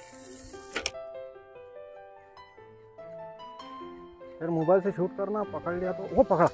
फिर मोबाइल से शूट करना, पकड़ लिया तो वो पकड़ा।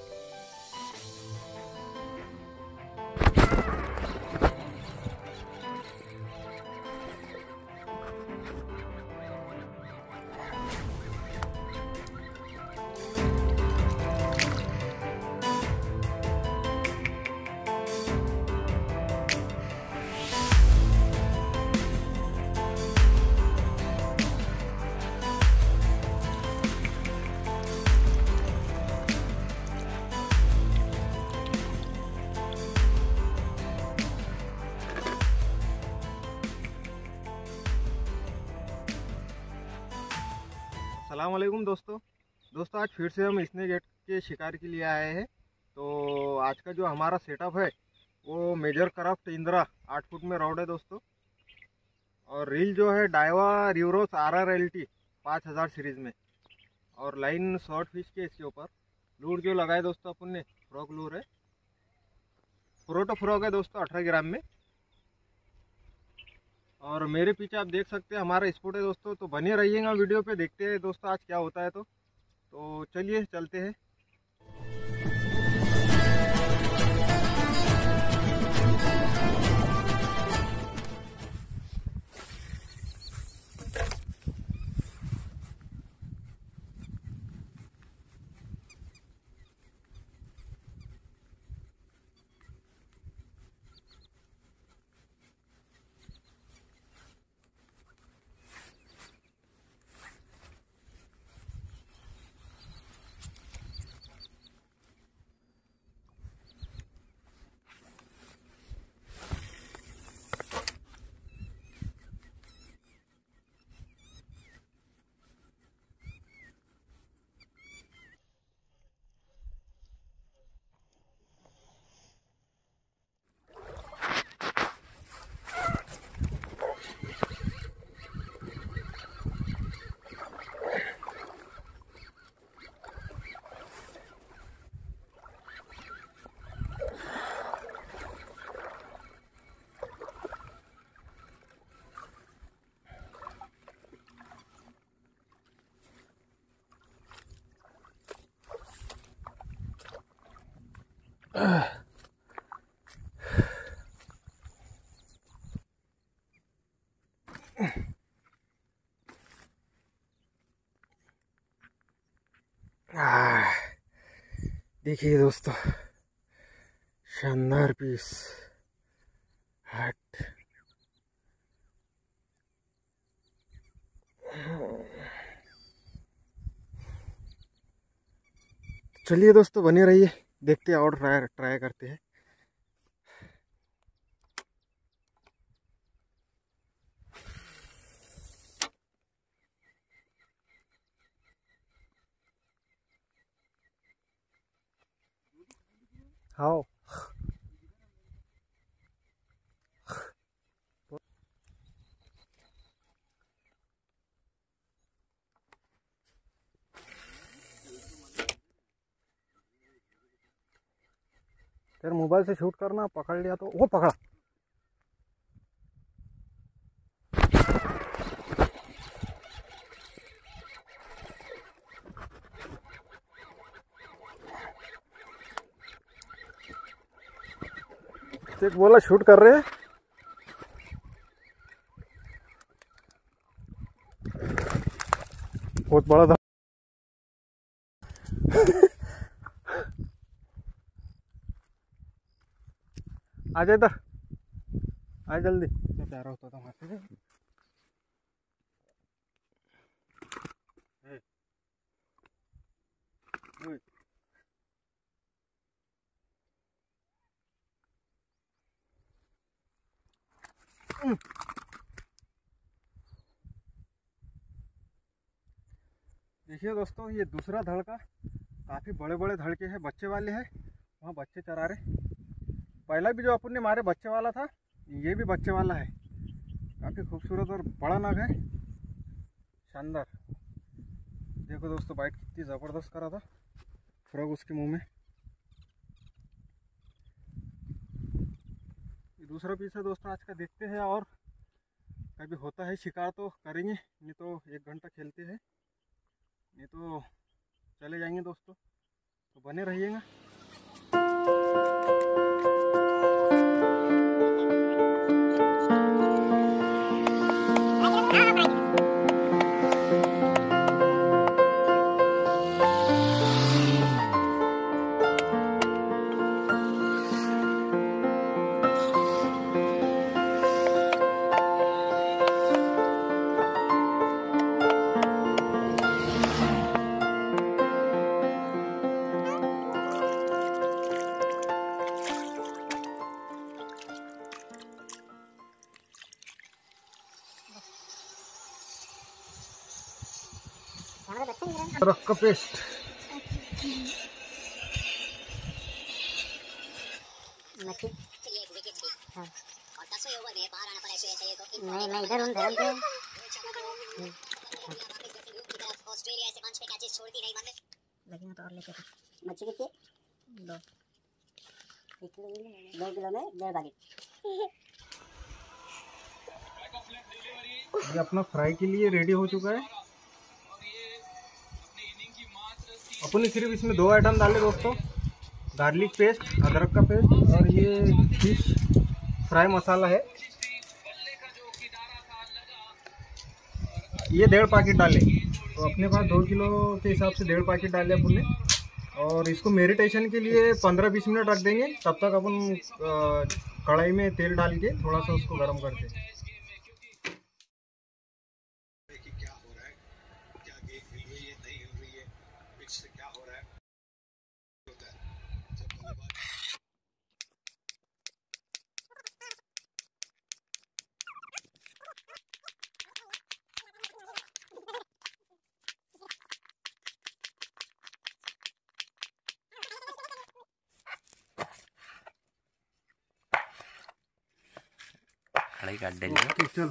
अस्सलाम वालेकुम दोस्तों, आज फिर से हम स्नेक गेट के शिकार के लिए आए हैं। तो आज का जो हमारा सेटअप है वो मेजर क्राफ्ट इंदिरा 8 फुट में रॉड है दोस्तों। और रील जो है डाइवा रिवरोस RRLT 5000 सीरीज़ में, और लाइन शॉर्ट फिश के इसके ऊपर। लूर जो लगाए दोस्तों अपन ने फ्रॉग लूर है, प्रोटो फ्रॉग है दोस्तों 18 ग्राम में। और मेरे पीछे आप देख सकते हैं हमारा स्पॉट है दोस्तों। तो बने रहिएगा वीडियो पे, देखते हैं दोस्तों आज क्या होता है। तो चलिए चलते हैं। देखिए दोस्तों, शानदार पीस हट। चलिए दोस्तों बने रहिए, देखते हैं और ट्राई करते हैं। हाँ फिर मोबाइल से शूट करना, पकड़ लिया तो वो पकड़ा। एक बोला शूट कर रहे हैं, बहुत बड़ा था। आ जा इधर, आ जल्दी। मैं प्यारा होता था वहां से। देखिए दोस्तों, ये दूसरा धड़का काफ़ी बड़े बड़े धड़के हैं, बच्चे वाले हैं। वहाँ बच्चे चरा रहे। पहला भी जो अपन ने मारे बच्चे वाला था, ये भी बच्चे वाला है। काफ़ी खूबसूरत और बड़ा नग है, शानदार। देखो दोस्तों, बाइट कितनी ज़बरदस्त करा था फ्रॉग उसके मुंह में। ये दूसरा पीस है दोस्तों आज का, देखते हैं और कभी होता है शिकार तो करेंगे, नहीं तो 1 घंटा खेलते हैं, नहीं तो चले जाएंगे दोस्तों। तो बने रहिएगा। अदरक का पेस्ट, नहीं मैं इधर हूँ धर्म पे। ऑस्ट्रेलिया से मंच पे कैचेस छोड़ती नहीं बंद लेकिन तो और लेके मच्छी कितनी 2 किलो में 1.5 बागी। ये अपना फ्राई के लिए रेडी हो चुका है। अपन सिर्फ इसमें 2 आइटम डाले दोस्तों, गार्लिक पेस्ट, अदरक का पेस्ट, और ये फिश फ्राई मसाला है। ये 1.5 पैकेट डाले, तो अपने पास 2 किलो के हिसाब से 1.5 पैकेट डाले अपन ने। और इसको मेरिटेशन के लिए 15-20 मिनट रख देंगे। तब तक अपन कढ़ाई में तेल डाल के थोड़ा सा उसको गर्म करते हैं। कढ़ाई काट डालिए। चलो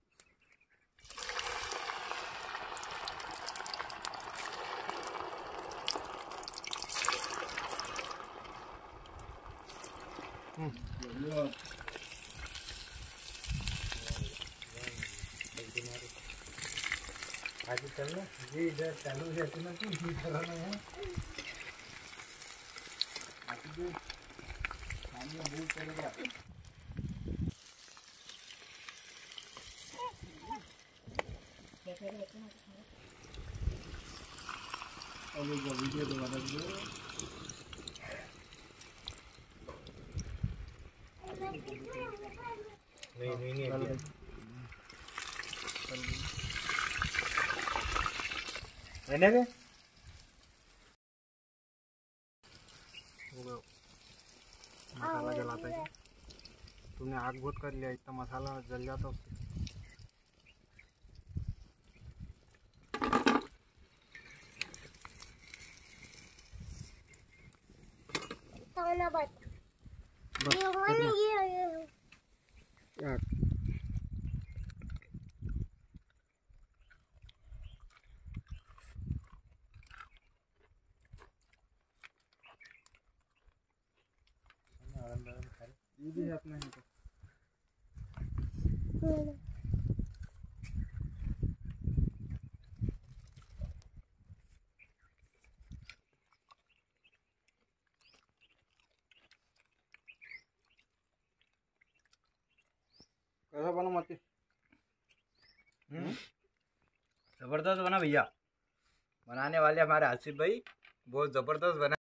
आगे चलना ये इधर चालू है ना, तो ये करना है आगे जो पानी मूव करेगा। और ये वीडियो दोबारा दो। नहीं रहने दे। मसाला जलाता है क्या? तुमने आग बहुत कर लिया, इतना मसाला जल जाता उससे। यार ये भी है अपना है तो। कैसा बना मत? जबरदस्त बना भैया। बनाने वाले हमारे आसिफ भाई बहुत जबरदस्त बना।